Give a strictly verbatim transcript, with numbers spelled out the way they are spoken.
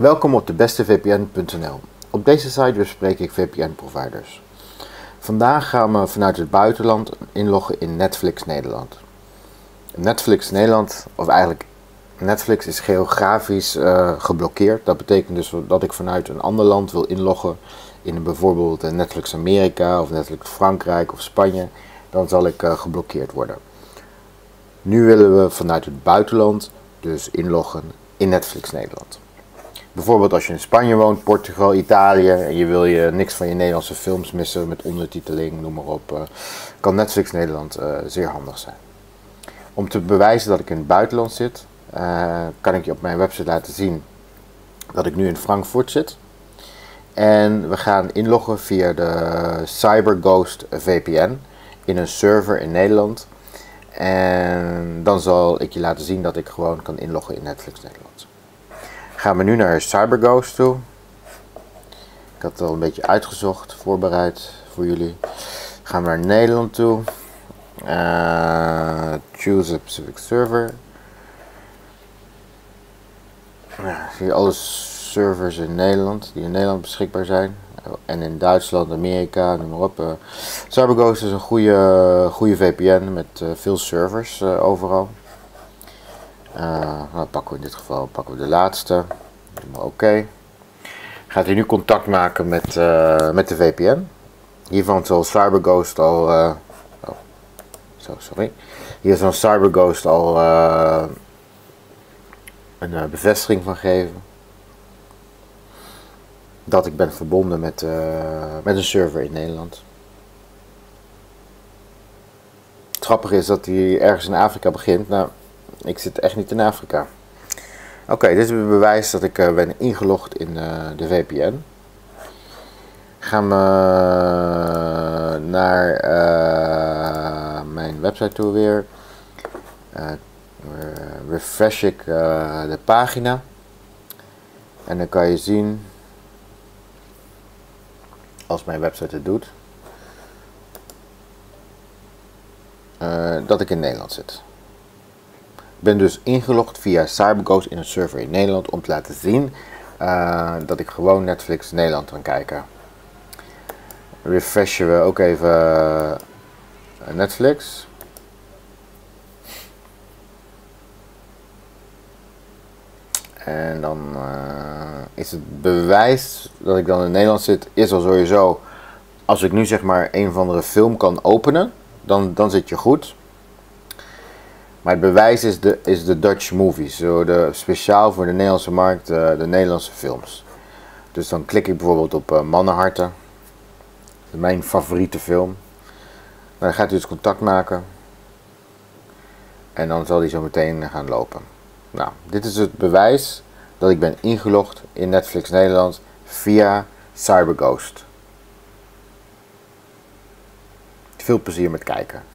Welkom op de beste v p n punt n l. Op deze site bespreek ik V P N-providers. Vandaag gaan we vanuit het buitenland inloggen in Netflix Nederland. Netflix Nederland, of eigenlijk Netflix, is geografisch uh, geblokkeerd. Dat betekent dus dat ik vanuit een ander land wil inloggen in bijvoorbeeld Netflix Amerika of Netflix Frankrijk of Spanje. Dan zal ik uh, geblokkeerd worden. Nu willen we vanuit het buitenland dus inloggen in Netflix Nederland. Bijvoorbeeld als je in Spanje woont, Portugal, Italië en je wil je niks van je Nederlandse films missen met ondertiteling, noem maar op, uh, kan Netflix Nederland uh, zeer handig zijn. Om te bewijzen dat ik in het buitenland zit, uh, kan ik je op mijn website laten zien dat ik nu in Frankfurt zit. En we gaan inloggen via de CyberGhost V P N in een server in Nederland. En dan zal ik je laten zien dat ik gewoon kan inloggen in Netflix Nederland. Gaan we nu naar CyberGhost toe. Ik had het al een beetje uitgezocht, voorbereid voor jullie. Gaan we naar Nederland toe. Uh, choose a specific server. Ja, zie je alle servers in Nederland die in Nederland beschikbaar zijn. En in Duitsland, Amerika, noem maar op. Uh, CyberGhost is een goede, goede V P N met uh, veel servers uh, overal. Uh, nou, pakken we in dit geval pakken we de laatste. Oké. Okay. Gaat hij nu contact maken met, uh, met de V P N. Hiervan zal CyberGhost al. Uh, oh, zo, sorry. Hier zal CyberGhost al uh, een uh, bevestiging van geven. Dat ik ben verbonden met, uh, met een server in Nederland. Het grappige is dat hij ergens in Afrika begint. Nou, ik zit echt niet in Afrika. Oké, okay, dit is het bewijs dat ik uh, ben ingelogd in uh, de V P N. Gaan we uh, naar uh, mijn website toe weer. Uh, refresh ik uh, de pagina. En dan kan je zien, als mijn website het doet, uh, dat ik in Nederland zit. Ik ben dus ingelogd via CyberGhost in een server in Nederland om te laten zien uh, dat ik gewoon Netflix Nederland kan kijken. Refreshen we ook even uh, Netflix. En dan uh, is het bewijs dat ik dan in Nederland zit, is al sowieso, als ik nu zeg maar een of andere film kan openen, dan, dan zit je goed. Maar het bewijs is de, is de Dutch movies, zo de, speciaal voor de Nederlandse markt, uh, de Nederlandse films. Dus dan klik ik bijvoorbeeld op uh, Mannenharten, mijn favoriete film. Nou, dan gaat hij dus contact maken en dan zal hij zo meteen gaan lopen. Nou, dit is het bewijs dat ik ben ingelogd in Netflix Nederland via CyberGhost. Veel plezier met kijken.